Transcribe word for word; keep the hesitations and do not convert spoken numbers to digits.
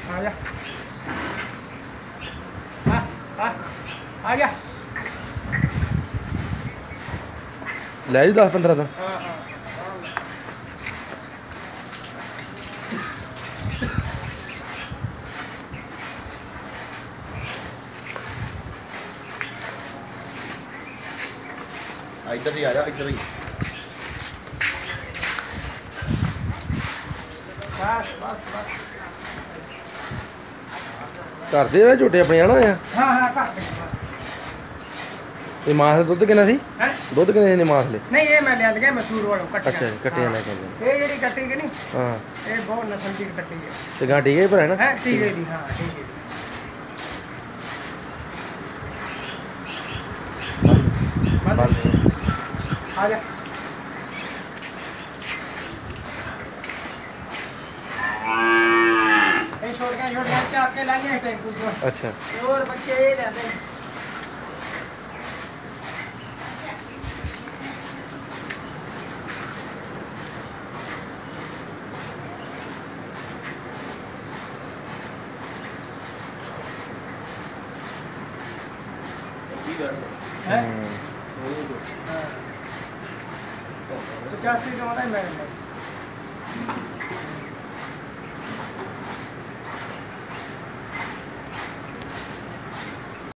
आ जा आ आ आ गया ਲੈ ਜੀ दस पंद्रह दिन। हाँ हाँ इधर ही आ जा, इधर ही। बस बस बस घर ਦੇ ਜਿਹੜੇ ਝੋਟੇ ਆਪਣੇ ਆਣਾ ਆ। हाँ हाँ कर दे ਇਹ ਮਾਸ ਦਾ ਦੁੱਧ ਕਿੰਨਾ ਸੀ? हैं ਦੁੱਧ ਕਿੰਨੇ ਨੇ ਮਾਸ ਲੈ? नहीं ये मैं ले गया मसूर वालों कट्टियां ਅੱਛਾ ਜੀ, ਕੱਟੀਆਂ ਲੈ ਕੇ ਆਉਂਦੇ। ये जेडी कट्टी की नहीं ਹਾਂ ये बहुत नस्ल की कट्टी है ਤੇ ਗਾਂ ਠੀਕ ਹੈ ਭਰਾ ਨਾ? है ठीक है जी हाँ ठीक है ਬੰਦ। आ जा ये छोड़ के छोड़ के आके लाएंगे टेंपू को ਅੱਛਾ और बच्चे ये लेते हैं हैं पचासी का मतलब मैं